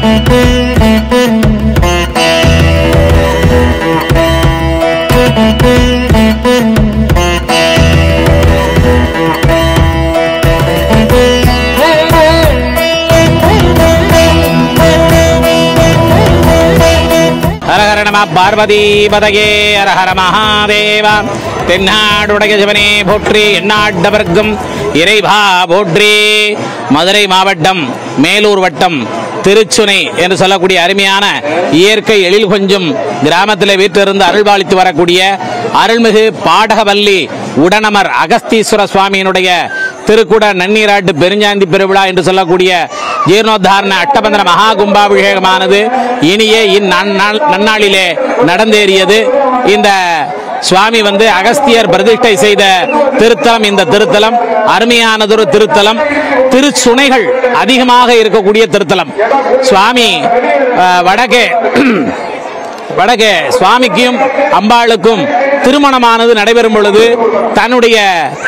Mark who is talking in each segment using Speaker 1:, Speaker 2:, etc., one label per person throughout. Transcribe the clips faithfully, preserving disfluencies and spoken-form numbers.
Speaker 1: பார்வதி பதகே ஹர ஹர மகாதேவா. தென்னாடுடைய சிவனே போற்றி, எந்நாட்டவர்க்கும் இறைவா போற்றி. மதுரை மாவட்டம் மேலூர் வட்டம் திருச்சுனை என்று சொல்லக்கூடிய அருமையான இயற்கை எழில் கொஞ்சம் கிராமத்தில் வீட்டிலிருந்து அருள்பாலித்து வரக்கூடிய அருள்மிகு பாடகவல்லி உடனமர் அகஸ்தீஸ்வர சுவாமியினுடைய திருக்குட நன்னீராட்டு பெருஞ்சாந்தி பெருவிழா என்று சொல்லக்கூடிய ஜீர்ணோத்தாரண அட்டபந்தன மகா கும்பாபிஷேகமானது இனியே இந்நன்னாளிலே நடந்தேறியது. இந்த சுவாமி வந்து அகஸ்தியர் பிரதிஷ்டை செய்த திருத்தலம் இந்த திருத்தலம் அருமையானதொரு திருத்தலம். திருச்சுனைகள் அதிகமாக இருக்கக்கூடிய திருத்தலம். சுவாமி வடக்கே வடக்கே சுவாமிக்கும் அம்பாளுக்கும் திருமணமானது நடைபெறும் பொழுது தன்னுடைய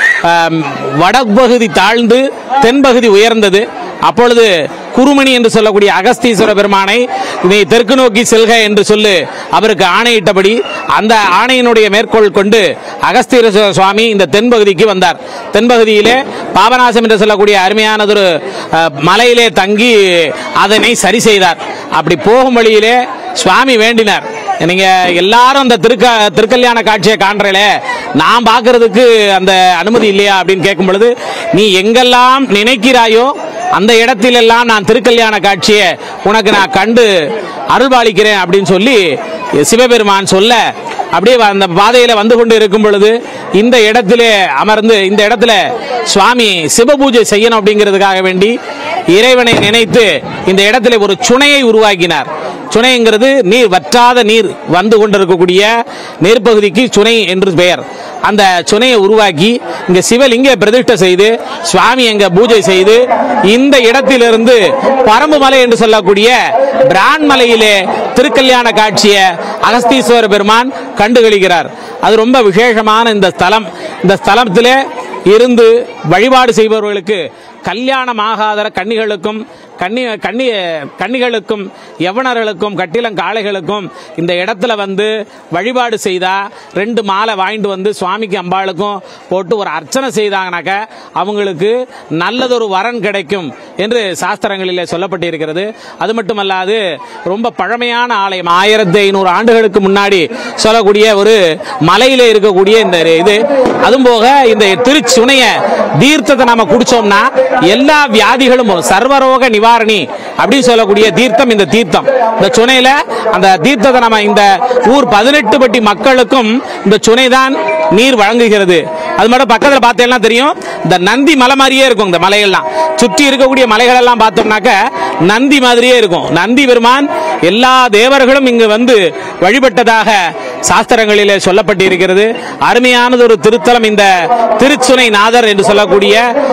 Speaker 1: வடபகுதி தாழ்ந்து தென்பகுதி உயர்ந்தது. அப்பொழுது குருமணி என்று சொல்லக்கூடிய அகஸ்தீஸ்வர பெருமானை நீ தெற்கு நோக்கி செல்க என்று சொல்லு அவருக்கு ஆணையிட்டபடி அந்த ஆணையினுடைய மேற்கோள் கொண்டு அகஸ்தீஸ்வர சுவாமி இந்த தென்பகுதிக்கு வந்தார். தென்பகுதியிலே பாபநாசம் என்று சொல்லக்கூடிய அருமையானதொரு மலையிலே தங்கி அதனை சரி செய்தார். அப்படி போகும் வழியிலே சுவாமி வேண்டினார், நீங்க எல்லாரும் அந்த திருக்க திருக்கல்யாண காட்சியை காண்றே, நான் பார்க்கறதுக்கு அந்த அனுமதி இல்லையா அப்படின்னு கேட்கும் பொழுது, நீ எங்கெல்லாம் நினைக்கிறாயோ அந்த இடத்திலெல்லாம் நான் திருக்கல்யாண காட்சியை உனக்கு நான் கண்டு அருள்பாலிக்கிறேன் அப்படின்னு சொல்லி சிவபெருமான் சொல்ல, அப்படியே அந்த பாதையில வந்து கொண்டு இருக்கும் பொழுது இந்த இடத்திலே அமர்ந்து இந்த இடத்துல சுவாமி சிவபூஜை செய்யணும் அப்படிங்கிறதுக்காக வேண்டி இறைவனை நினைத்து இந்த இடத்துல ஒரு சுனையை உருவாக்கினார். சுனைங்கிறது நீர் வற்றாத நீர் வந்து கொண்டிருக்கக்கூடிய நீர்ப்பகுதிக்கு சுனை என்று பெயர். அந்த சுனையை உருவாக்கி இங்க சிவலிங்க பிரதிஷ்டை செய்து சுவாமி எங்க பூஜை செய்து இந்த இடத்திலிருந்து பரம்பு மலை என்று சொல்லக்கூடிய பிரான்மலையிலே திருக்கல்யாண காட்சியை அகஸ்தீஸ்வர பெருமான் கண்டுகளிக்கிறார். அது ரொம்ப விசேஷமான இந்த ஸ்தலம். இந்த ஸ்தலத்திலே இருந்து வழிபாடு செய்பவர்களுக்கு கல்யாணமாகாத கன்னிகளுக்கும் கன்னி கன்னி கன்னிகளுக்கும் யவனர்களுக்கும் கட்டிலங்காளைகளுக்கும் இந்த இடத்துல வந்து வழிபாடு செய்தா ரெண்டு மாலை வாங்கிட்டு வந்து சுவாமிக்கு அம்பாளுக்கும் போட்டு ஒரு அர்ச்சனை செய்தாங்கனாக்க அவங்களுக்கு நல்லதொரு வரன் கிடைக்கும் என்று சாஸ்திரங்களிலே சொல்லப்பட்டிருக்கிறது. அது மட்டுமல்லாது ரொம்ப பழமையான ஆலயம், ஆயிரத்தி ஐநூறு ஆண்டுகளுக்கு முன்னாடி சொல்லக்கூடிய ஒரு மலையில இருக்கக்கூடிய இந்த இது. அதுவும் போக இந்த திருச்சுனைய தீர்த்தத்தை நாம குடிச்சோம்னா எல்லா வியாதிகளும் சர்வரோக நிவாரணி அப்படின்னு சொல்லக்கூடிய தீர்த்தம் இந்த தீர்த்தம். இந்த சுனையில அந்த தீர்த்தத்தை நம்ம இந்த ஊர் பதினெட்டு பட்டி மக்களுக்கும் இந்த சுனை தான் நீர் வழங்குகிறது. அது மட்டும் பக்கத்தில் பார்த்தேன்னா தெரியும், இந்த நந்தி மலை மாதிரியே இருக்கும். இந்த மலையெல்லாம் சுற்றி இருக்கக்கூடிய மலைகள் எல்லாம் பார்த்தோம்னாக்க நந்தி மாதிரியே இருக்கும். நந்தி பெருமான் எல்லா தேவர்களும் இங்கு வந்து வழிபட்டதாக சாஸ்திரங்களிலே சொல்லப்பட்டிருக்கிறது. அருமையானது ஒரு திருத்தலம் இந்த திருச்சுனை நாதர் என்று சொல்லக்கூடிய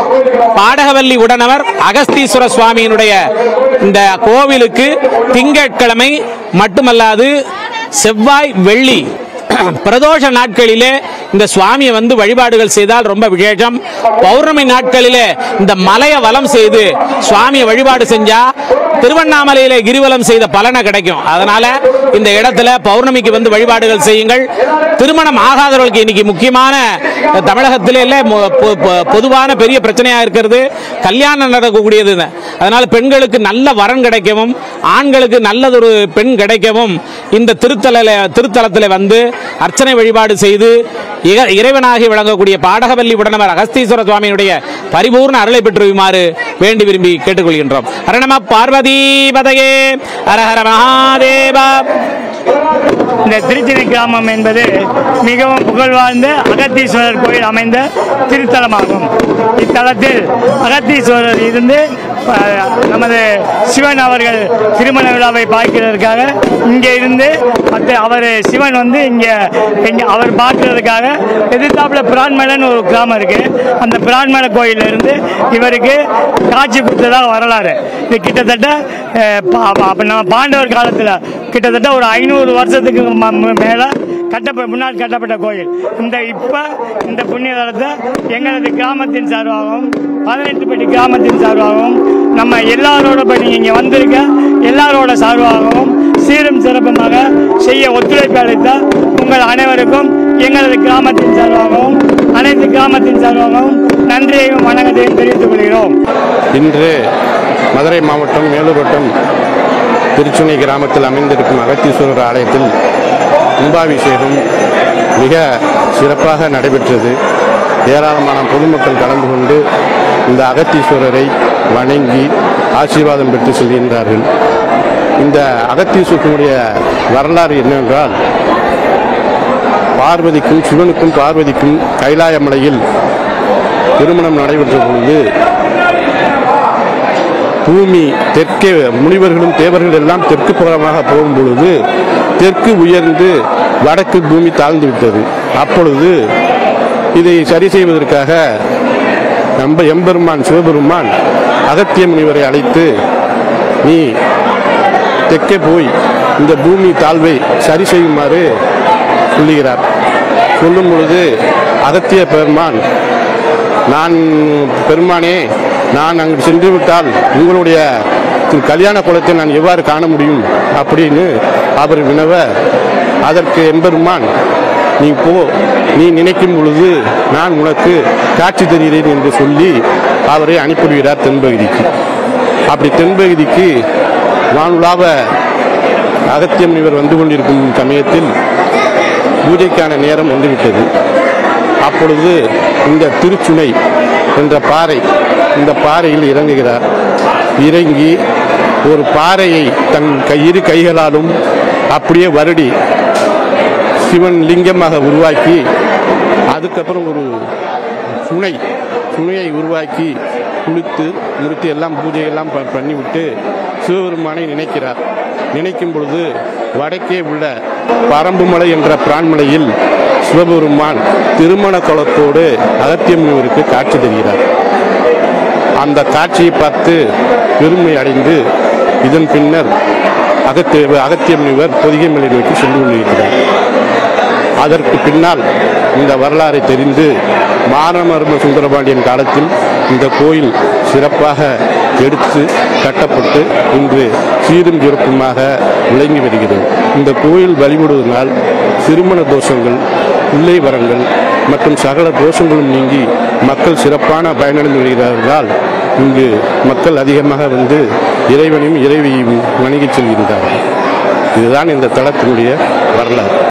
Speaker 1: பாடகவல்லி உடனவர் அகஸ்தீஸ்வர சுவாமியினுடைய இந்த கோவிலுக்கு திங்கட்கிழமை மட்டுமல்லாது செவ்வாய் வெள்ளி பிரதோஷ நாட்களிலே இந்த சுவாமியை வந்து வழிபாடுகள் செய்தால் ரொம்ப விசேஷம். பௌர்ணமி நாட்களிலே இந்த மலையை வலம் செய்து சுவாமியை வழிபாடு செஞ்சா திருவண்ணாமலையிலே கிரிவலம் செய்த பலனை கிடைக்கும். அதனால இந்த இடத்துல பௌர்ணமிக்கு வந்து வழிபாடுகள் செய்யுங்கள். திருமணம் ஆகாதவர்களுக்கு இன்னைக்கு முக்கியமான தமிழகத்திலே பொதுவான பெரிய பிரச்சனையா இருக்கிறது கல்யாணம் நடக்கக்கூடியது. அதனால பெண்களுக்கு நல்ல வரன் கிடைக்கவும் ஆண்களுக்கு நல்லதொரு பெண் கிடைக்கவும் இந்த திருத்தல திருத்தலத்தில் வந்து அர்ச்சனை வழிபாடு செய்து இறைவனாகி விளங்கக்கூடிய பாடகவல்லி உடனவர் அகஸ்தீஸ்வர சுவாமியுடைய பரிபூர்ண அருளை பெற்றுமாறு வேண்டி விரும்பி கேட்டுக்கொள்கின்றோம். ஹர நம பார்வதி பதகே ஹர ஹர மகாதேவா.
Speaker 2: இந்த திருச்சுனை கிராமம் என்பது மிகவும் புகழ்வாழ்ந்த அகத்தீஸ்வரர் கோயில் அமைந்த திருத்தலமாகும். இத்தலத்தில் அகத்தீஸ்வரர் இருந்து நமது சிவன் அவர்கள் திருமண விழாவை பார்க்கிறதுக்காக இங்கே இருந்து அவர் சிவன் வந்து இங்கே இங்கே அவர் பார்க்கறதுக்காக எதிர்த்தாப்புல பிரான்மலைன்னு ஒரு கிராமம் இருக்கு. அந்த பிரான்மலை கோயிலில் இருந்து இவருக்கு காட்சி கொடுத்ததாக வரலாறு. இது கிட்டத்தட்ட நம்ம பாண்டவர் காலத்தில் கிட்டத்தட்ட ஒரு ஐநூறு வருஷத்துக்கு மேலே கட்டப்பட்ட முன்னாள் கட்டப்பட்ட கோயில். இந்த இப்போ இந்த புண்ணிய தலத்தை எங்களது கிராமத்தின் சார்பாகவும் பதினெட்டு பட்டி கிராமத்தின் சார்பாகவும் நம்ம எல்லாரோட இப்போ நீங்கள் இங்கே வந்திருக்க எல்லாரோட சார்பாகவும் சீரும் சிறப்புமாக செய்ய ஒத்துழைப்பு அளித்த உங்கள் அனைவருக்கும் எங்களது கிராமத்தின் சார்பாகவும் அனைத்து கிராமத்தின் சார்பாகவும் நன்றியையும் வணக்கத்தையும் தெரிவித்துக் கொள்கிறோம்.
Speaker 3: இன்று மதுரை மாவட்டம் மேலூர் வட்டம் திருச்சுனை கிராமத்தில் அமைந்திருக்கும் அகத்தீஸ்வரர் ஆலயத்தில் கும்பாபிஷேகம் மிக சிறப்பாக நடைபெற்றது. ஏராளமான பொதுமக்கள் கலந்து கொண்டு இந்த அகத்தீஸ்வரரை வணங்கி ஆசீர்வாதம் பெற்று செல்கின்றார்கள். இந்த அகத்தீஸ்வரனுடைய வரலாறு என்னவென்றால், பார்வதிக்கும் சிவனுக்கும் பார்வதிக்கும் கைலாய மலையில் திருமணம் நடைபெற்ற பொழுது பூமி தெற்கே முனிவர்களும் தேவர்கள் எல்லாம் தெற்கு புறமாக போகும் பொழுது தெற்கு உயர்ந்து வடக்கு பூமி தாழ்ந்து விட்டது. அப்பொழுது இதை சரி செய்வதற்காக நம்ப எம்பெருமான் சிவபெருமான் அகத்திய முனிவரை அழைத்து, நீ தெற்கே போய் இந்த பூமி தாழ்வை சரி செய்யுமாறு சொல்லுகிறார். சொல்லும் பொழுது அகத்திய பெருமான், நான் பெருமானே, நான் அங்கு சென்று விட்டால் உங்களுடைய கல்யாண குலத்தை நான் எவ்வாறு காண முடியும் அப்படின்னு அவர் வினவ, அதற்கு எம்பெருமான், நீ போ, நீ நினைக்கும் பொழுது நான் உனக்கு காட்சி தருகிறேன் என்று சொல்லி அவரை அனுப்பிவிடுகிறார் தென்பகுதிக்கு. அப்படி தென்பகுதிக்கு வானுலாவ அகத்திய முனிவர் வந்து கொண்டிருக்கும் சமயத்தில் பூஜைக்கான நேரம் வந்துவிட்டது. அப்பொழுது இந்த திருச்சுனை என்ற பாறை, இந்த பாறையில் இறங்குகிறார். இறங்கி ஒரு பாறையை தன் இரு கைகளாலும் அப்படியே வருடி சிவன் லிங்கமாக உருவாக்கி, அதுக்கப்புறம் ஒரு சுனை சுனையை உருவாக்கி குளித்து நிறுத்தி எல்லாம் பூஜையெல்லாம் பண்ணிவிட்டு சிவபெருமானை நினைக்கிறார். நினைக்கும் பொழுது வடக்கே உள்ள பரம்புமலை என்ற பிரான்மலையில் சிவபெருமான் திருமண கோலத்தோடு அகத்திய முனிவருக்கு காட்சி தருகிறார். அந்த காட்சியை பார்த்து பெருமை அடைந்து இதன் பின்னர் அகத்திய அகத்திய முனிவர் பொதிகை மலை நோக்கி சென்று கொண்டிருக்கிறார். அதற்கு பின்னால் இந்த வரலாறை தெரிந்து மாரமர்ம சுந்தரபாண்டியன் காலத்தில் இந்த கோயில் சிறப்பாக எடுத்து கட்டப்பட்டு இன்று சீரும் சிறப்புமாக விளங்கி வருகிறது. இந்த கோயில் வழிபடுவதனால் திருமண தோஷங்கள், பிள்ளை வரங்கள் மற்றும் சகல தோஷங்களும் நீங்கி மக்கள் சிறப்பான பயனடைந்து வருகிறார்கள். இங்கு மக்கள் அதிகமாக வந்து இறைவனையும் இறைவியையும் வணங்கி செல்கின்றார்கள். இதுதான் இந்த தலத்தினுடைய வரலாறு.